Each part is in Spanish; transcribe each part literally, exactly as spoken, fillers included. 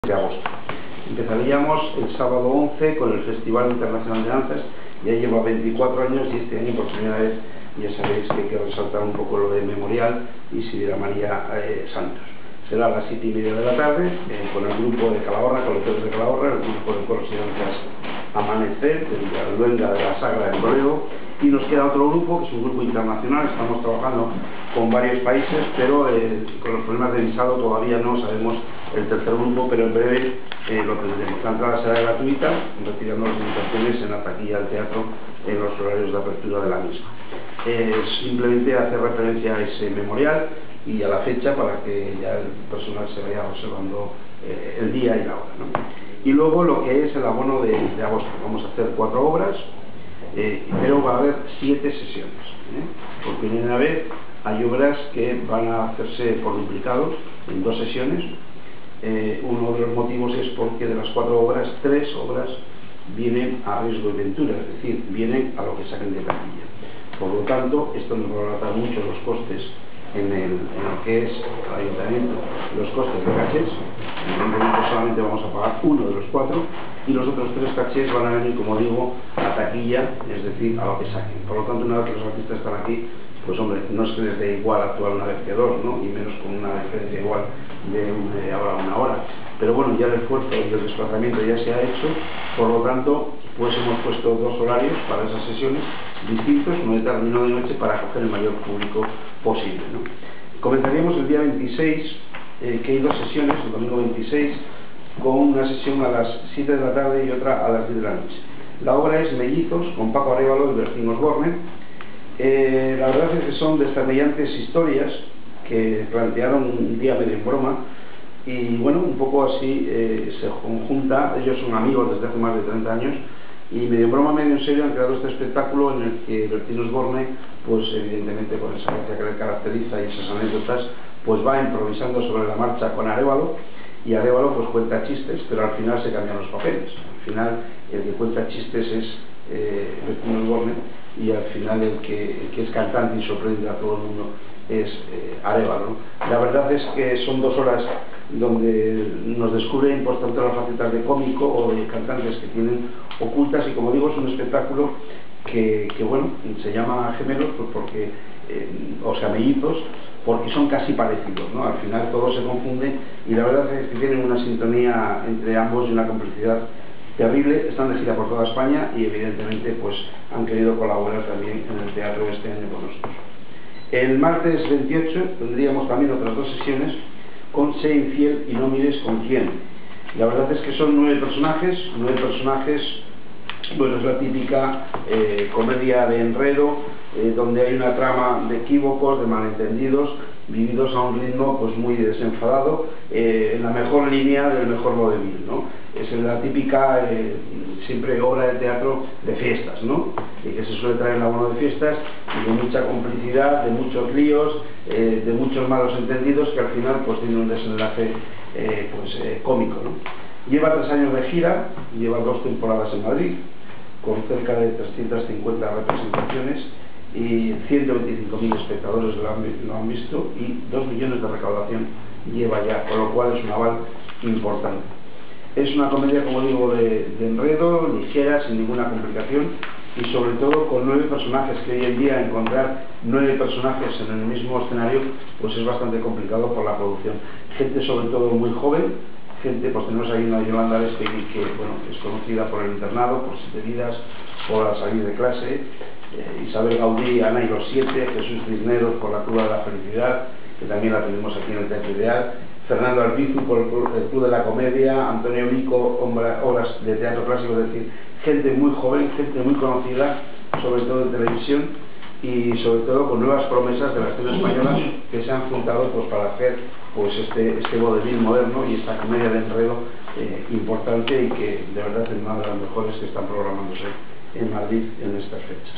De agosto. Empezaríamos el sábado once con el Festival Internacional de Danzas. Ya lleva veinticuatro años y este año por primera vez ya sabéis que hay que resaltar un poco lo de Memorial y Sidera María eh, Santos. Será a las siete y media de la tarde eh, con el grupo de Calahorra, colegios de Calahorra, el grupo de coros y danzas Amanecer, de la Luenga de la Sagra en Toledo, y nos queda otro grupo que es un grupo internacional. Estamos trabajando con varios países, pero eh, con los problemas de visado todavía no sabemos el tercer grupo, pero en breve eh, lo tendremos. La entrada será gratuita, retirando las limitaciones en la taquilla del teatro en los horarios de apertura de la misma. Eh, simplemente hacer referencia a ese memorial y a la fecha para que ya el personal se vaya observando eh, el día y la hora, ¿no? Y luego lo que es el abono de, de agosto. Vamos a hacer cuatro obras, eh, pero va a haber siete sesiones, ¿eh? Por primera vez hay obras que van a hacerse por duplicados en dos sesiones. Eh, uno de los motivos es porque de las cuatro obras, tres obras vienen a riesgo y ventura, es decir, vienen a lo que saquen de taquilla. Por lo tanto, esto nos va a abaratar mucho los costes en, el, en lo que es el ayuntamiento, los costes de cachés. Evidentemente solamente vamos a pagar uno de los cuatro y los otros tres cachés van a venir, como digo, a taquilla, es decir, a lo que saquen. Por lo tanto, una vez que los artistas están aquí, pues hombre, no es que les dé igual actuar una vez que dos, ¿no? Y menos con una diferencia igual de una hora a una hora. Pero bueno, ya el esfuerzo y el desplazamiento ya se ha hecho, por lo tanto, pues hemos puesto dos horarios para esas sesiones distintos, uno de tarde y uno de noche, para coger el mayor público posible, ¿no? Comenzaríamos el día veintiséis, eh, que hay dos sesiones, el domingo veintiséis, con una sesión a las siete de la tarde y otra a las diez de la noche. La obra es Mellizos, con Paco Arévalo y Bertín Osborne. Eh, la verdad es que son destamellantes historias que plantearon un día medio en broma, y bueno, un poco así eh, se conjunta. Ellos son amigos desde hace más de treinta años y medio en broma, medio en serio han creado este espectáculo en el que Bertín Osborne, pues evidentemente con esa gracia que le caracteriza y esas anécdotas, pues va improvisando sobre la marcha con Arévalo, y Arévalo pues cuenta chistes, pero al final se cambian los papeles. Al final el que cuenta chistes es eh, Bertín Osborne, y al final el que, el que es cantante y sorprende a todo el mundo es eh, Arévalo, ¿no? La verdad es que son dos horas donde nos descubren pues tanto las facetas de cómico o de cantantes que tienen ocultas, y como digo, es un espectáculo que, que bueno, se llama Gemelos pues porque, eh, o sea, mellizos, porque son casi parecidos, ¿no? Al final todos se confunden y la verdad es que tienen una sintonía entre ambos y una complicidad terrible. Están de gira por toda España y evidentemente pues han querido colaborar también en el teatro este año con nosotros. El martes veintiocho tendríamos también otras dos sesiones con Sé infiel y no mires con quién. La verdad es que son nueve personajes, nueve personajes, bueno, es la típica eh, comedia de enredo, eh, donde hay una trama de equívocos, de malentendidos, vividos a un ritmo pues muy desenfadado, eh, en la mejor línea del mejor vodevil, ¿no? Es la típica eh, siempre obra de teatro de fiestas, ¿no? Y que se suele traer en el abono de fiestas, y de mucha complicidad, de muchos líos, eh, de muchos malos entendidos, que al final pues tiene un desenlace eh, pues eh, cómico, ¿no? Lleva tres años de gira, lleva dos temporadas en Madrid, con cerca de trescientas cincuenta representaciones y ciento veinticinco mil espectadores lo han, lo han visto, y dos millones de recaudación lleva ya, con lo cual es un aval importante. Es una comedia, como digo, de, de enredo, ligera, sin ninguna complicación, y sobre todo con nueve personajes, que hoy en día encontrar nueve personajes en el mismo escenario pues es bastante complicado por la producción. Gente sobre todo muy joven, gente, pues tenemos ahí una Yolanda Lespe que bueno, es conocida por el internado, por Siete Vidas, por la salida de clase, eh, Isabel Gaudí, Ana y los Siete, Jesús Cisneros por la Cruz de la Felicidad, que también la tenemos aquí en el Teatro Ideal, Fernando Arbizu por el Club de la Comedia, Antonio Vico, obras de teatro clásico, es decir, gente muy joven, gente muy conocida, sobre todo en televisión, y sobre todo con nuevas promesas de la escena española que se han juntado pues para hacer pues este, este vodevil moderno y esta comedia de enredo eh, importante, y que de verdad es una de las mejores que están programándose en Madrid en estas fechas.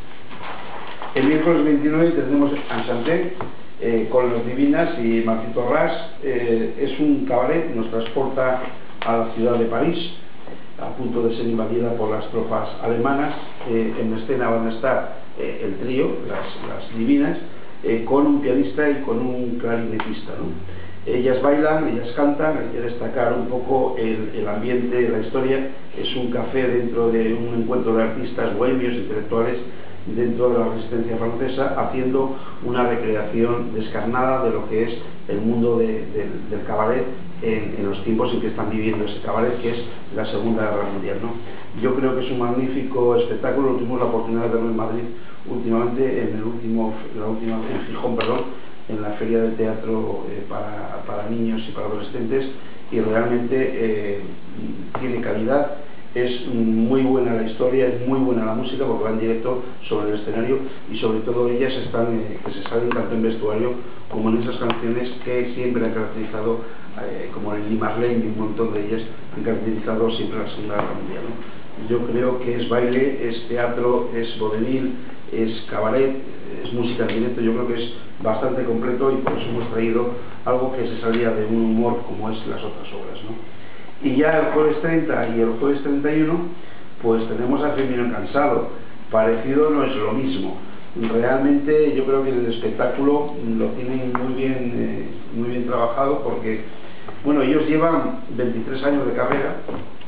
El miércoles veintinueve tendremos Enchanté, eh, con Las Divinas y Marcito Ras. Eh, es un cabaret, nos transporta a la ciudad de París, a punto de ser invadida por las tropas alemanas. Eh, en escena van a estar eh, el trío, las, las Divinas, eh, con un pianista y con un clarinetista, ¿no? Ellas bailan, ellas cantan. Hay que destacar un poco el, el ambiente, la historia. Es un café dentro de un encuentro de artistas bohemios, intelectuales, dentro de la resistencia francesa, haciendo una recreación descarnada de lo que es el mundo de, de, del cabaret en, en los tiempos en que están viviendo ese cabaret, que es la Segunda Guerra Mundial, ¿no? Yo creo que es un magnífico espectáculo. Tuvimos la oportunidad de verlo en Madrid últimamente, en el último, la última, en Gijón, perdón, en la Feria del Teatro eh, para, para niños y para adolescentes, y realmente eh, tiene calidad. Es muy buena la historia, es muy buena la música, porque va en directo sobre el escenario, y sobre todo ellas están, eh, que se salen tanto en vestuario como en esas canciones que siempre han caracterizado, eh, como el Lili Marlene y un montón de ellas han caracterizado siempre la Segunda Guerra Mundial, ¿no? Yo creo que es baile, es teatro, es vodevil, es cabaret, es música en directo. Yo creo que es bastante completo, y por eso hemos traído algo que se salía de un humor como es las otras obras, ¿no? Y ya el jueves treinta y el jueves treinta y uno, pues tenemos a Femenino Cansado. Parecido no es lo mismo. Realmente yo creo que el espectáculo lo tienen muy bien, eh, muy bien trabajado, porque, bueno, ellos llevan veintitrés años de carrera,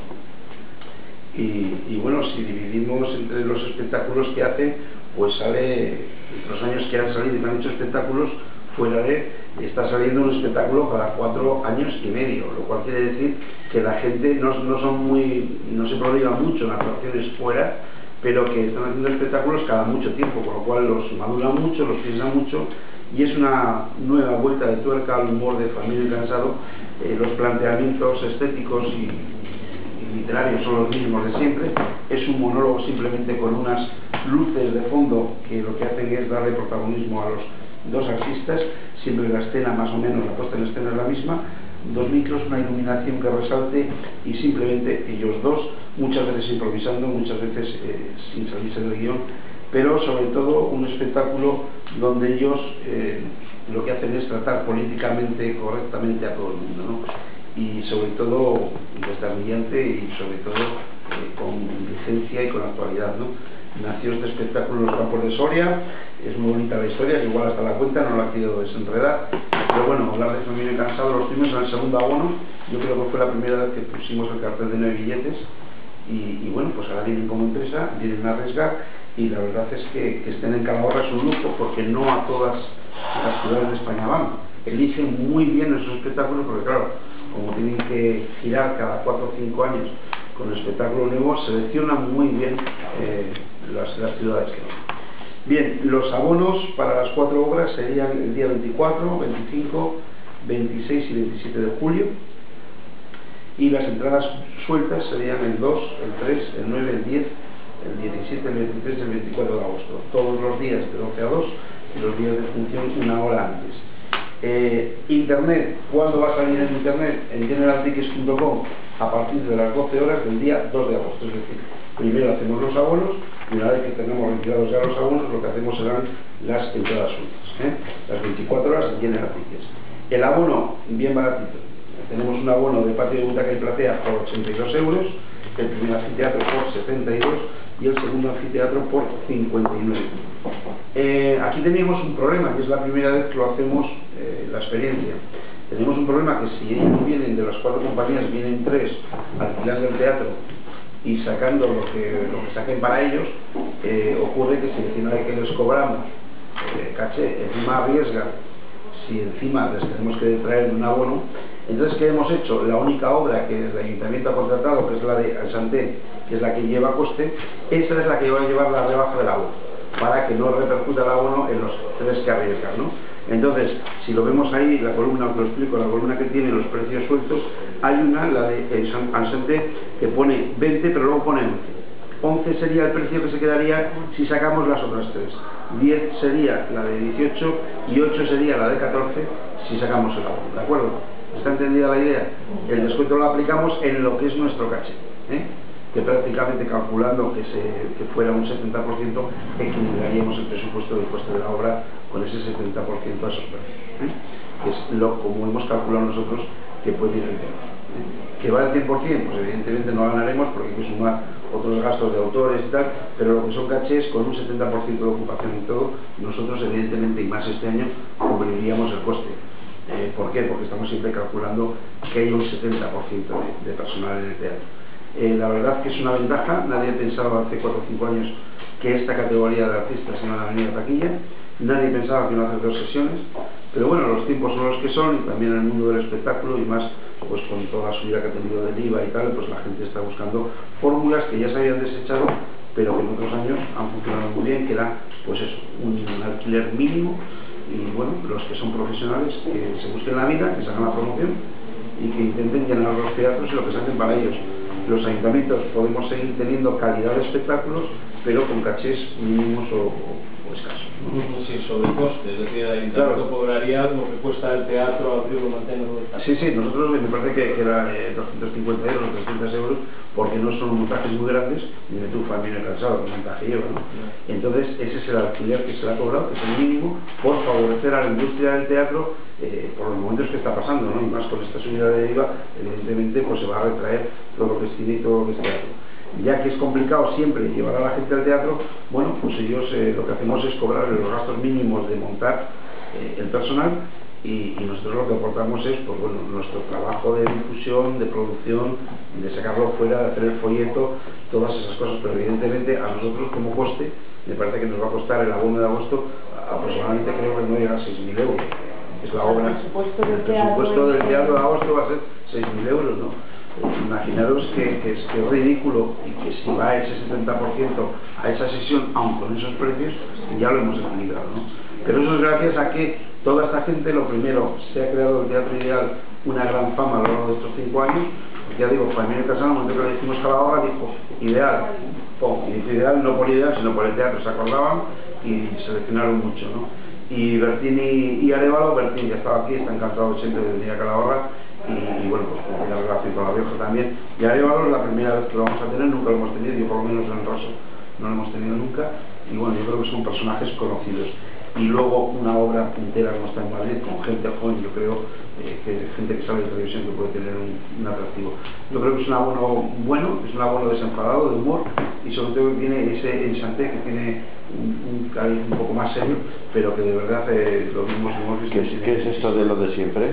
y, y bueno, si dividimos entre los espectáculos que hacen, pues sale, los años que han salido y que han hecho espectáculos fuera de, está saliendo un espectáculo cada cuatro años y medio, lo cual quiere decir que la gente no, no son muy, no se prodiga mucho en actuaciones fuera, pero que están haciendo espectáculos cada mucho tiempo, con lo cual los maduran mucho, los piensan mucho, y es una nueva vuelta de tuerca al humor de Femenino Cansado. Eh, los planteamientos estéticos y, y literarios son los mismos de siempre. Es un monólogo simplemente con unas luces de fondo que lo que hacen es darle protagonismo a los dos artistas. Siempre la escena, más o menos, la puesta en escena es la misma, dos micros, una iluminación que resalte, y simplemente ellos dos, muchas veces improvisando, muchas veces eh, sin salirse del guión, pero sobre todo un espectáculo donde ellos eh, lo que hacen es tratar políticamente correctamente a todo el mundo, ¿no? Y sobre todo destarnillante, y sobre todo eh, con vigencia y con actualidad, ¿no? Nació este espectáculo en los Campos de Soria. Es muy bonita la historia, que igual hasta la cuenta, no la quiero desenredar, pero bueno, hablar de Femenino Cansado. Los tuvimos en el segundo abono. Yo creo que fue la primera vez que pusimos el cartel de nueve billetes, y, y bueno, pues ahora vienen como empresa, vienen a arriesgar, y la verdad es que, que estén en Calahorra es un lujo, porque no a todas las ciudades de España van. Eligen muy bien esos espectáculos, porque claro, como tienen que girar cada cuatro o cinco años con el espectáculo nuevo, seleccionan muy bien eh, las, las ciudades que van. Bien, los abonos para las cuatro obras serían el día veinticuatro, veinticinco, veintiséis y veintisiete de julio, y las entradas sueltas serían el dos, el tres, el nueve, el diez, el diecisiete, el veintitrés y el veinticuatro de agosto, todos los días de doce a dos, y los días de función una hora antes. Eh, Internet, ¿cuándo va a salir en Internet? En general tickets punto com, a partir de las doce horas del día dos de agosto. Es decir, primero hacemos los abonos, y una vez que tengamos retirados ya los abonos, lo que hacemos serán las entradas sueltas, ¿eh? Las veinticuatro horas en general tickets. El abono, bien baratito. Tenemos un abono de patio de butaca y platea por ochenta y dos euros, el primer anfiteatro por setenta y dos y el segundo anfiteatro por cincuenta y nueve. Eh, aquí teníamos un problema, que es la primera vez que lo hacemos, eh, la experiencia. Tenemos un problema, que si ellos vienen, de las cuatro compañías, vienen tres alquilando el teatro y sacando lo que, lo que saquen para ellos, eh, ocurre que si encima de que les cobramos eh, caché, encima arriesgan, si encima les tenemos que traer un abono. Entonces, ¿qué hemos hecho? La única obra que el ayuntamiento ha contratado, que es la de Alsanté, que es la que lleva coste, esa es la que va a llevar la rebaja del abono, para que no repercuta el abono en los tres que arriesgan, ¿no? Entonces, si lo vemos ahí, la columna, os lo explico, la columna que tiene los precios sueltos, hay una, la de Alsanté, que pone veinte, pero luego pone once. once sería el precio que se quedaría si sacamos las otras tres. diez sería la de dieciocho y ocho sería la de catorce si sacamos el abono, ¿de acuerdo? ¿Está entendida la idea? El descuento lo aplicamos en lo que es nuestro caché, ¿eh? Que prácticamente, calculando que, se, que fuera un setenta por ciento, equilibraríamos el presupuesto del coste de la obra con ese setenta por ciento a esos precios, ¿eh? Que es lo, como hemos calculado nosotros, que puede ir el tema. ¿eh? ¿Que va al cien por cien? Pues evidentemente no ganaremos, porque hay que sumar otros gastos de autores y tal, pero lo que son cachés, con un setenta por ciento de ocupación y todo, nosotros evidentemente, y más este año, cubriríamos el coste. Eh, ¿Por qué? Porque estamos siempre calculando que hay un setenta por ciento de, de personal en el teatro. Eh, la verdad que es una ventaja. Nadie pensaba hace cuatro o cinco años que esta categoría de artistas iban a venir a taquilla, nadie pensaba que iban a hacer dos sesiones, pero bueno, los tiempos son los que son, y también en el mundo del espectáculo, y más pues con toda la subida que ha tenido del I V A y tal, pues la gente está buscando fórmulas que ya se habían desechado, pero que en otros años han funcionado muy bien, que era pues eso, un alquiler mínimo, y bueno, los que son profesionales que se busquen la vida, que se hagan la promoción y que intenten llenar los teatros y lo que se hacen para ellos. Los ayuntamientos podemos seguir teniendo calidad de espectáculos, pero con cachés mínimos o, o, o escasos, ¿no? Sí, sobre costes, es decir, el ayuntamiento claro. cobraría lo que cuesta el teatro, abrirlo, mantenerlo. Sí, sí, nosotros me parece que, que era eh, doscientos cincuenta euros, trescientos euros, porque no son montajes muy grandes, ni me tufa, ni me he cansado, que montaje lleva, ¿no? Yeah. Entonces, ese es el alquiler que se le ha cobrado, que es el mínimo, por favorecer a la industria del teatro, eh, por los momentos que está pasando, ¿no? Y más con esta subida de I V A, evidentemente, pues se va a retraer todo lo que es cine y todo lo que es teatro. Ya que es complicado siempre llevar a la gente al teatro, bueno, pues ellos eh, lo que hacemos es cobrar los gastos mínimos de montar eh, el personal, y, y nosotros lo que aportamos es pues bueno, nuestro trabajo de difusión, de producción, de sacarlo fuera, de hacer el folleto, todas esas cosas, pero evidentemente a nosotros como coste, me parece que nos va a costar el abono de agosto aproximadamente, creo que no llega a seis mil euros. Es la obra, el presupuesto del teatro, del teatro de agosto va a ser seis mil euros, ¿no? Imaginaros que, que, es, que es ridículo, y que si va ese setenta por ciento a esa sesión, aun con esos precios, ya lo hemos equilibrado, ¿no? Pero eso es gracias a que toda esta gente, lo primero, se ha creado el Teatro Ideal una gran fama a lo largo de estos cinco años. Ya digo, Jaime Casano, en el momento que le dijimos Calahorra, dijo Ideal, pum, y dice Ideal no por Ideal, sino por el teatro, se acordaban y seleccionaron mucho, ¿no? Y Bertini y Arévalo, Bertini ya estaba aquí, está encantado siempre de venir a Calahorra, y, y bueno, pues como tiene relación con La Rioja también. Y Arévalo es la primera vez que lo vamos a tener, nunca lo hemos tenido, yo por lo menos en el Rosso no lo hemos tenido nunca, y bueno, yo creo que son personajes conocidos. Y luego una obra puntera como está en Madrid, con gente joven, yo creo eh, que gente que sale de televisión que puede tener un, un atractivo. Yo creo que es un abono bueno, es un abono desenfadado, de humor, y sobre todo que tiene ese ensanté, que tiene un, un cariz un poco más serio, pero que de verdad eh, lo mismo hemos visto. ¿Qué es, ¿Qué es esto de lo de siempre?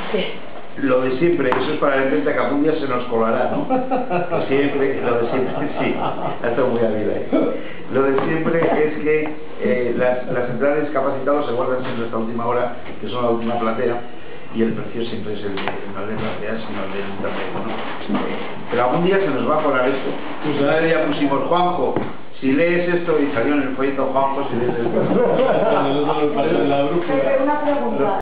Lo de siempre, eso es para el que algún día se nos colará, ¿no? Lo siempre, lo de siempre, sí, esto es muy hábil ahí. Lo de siempre es que eh, las, las entradas discapacitados se guardan siempre hasta última hora, que son la última platea, y el precio siempre es el de, no el de platea, sino el de internet, ¿no? Pero algún día se nos va a colar esto. Pues ahora ya pusimos Juanjo, si lees esto, y salió en el folleto Juanjo, si lees esto. Una pregunta.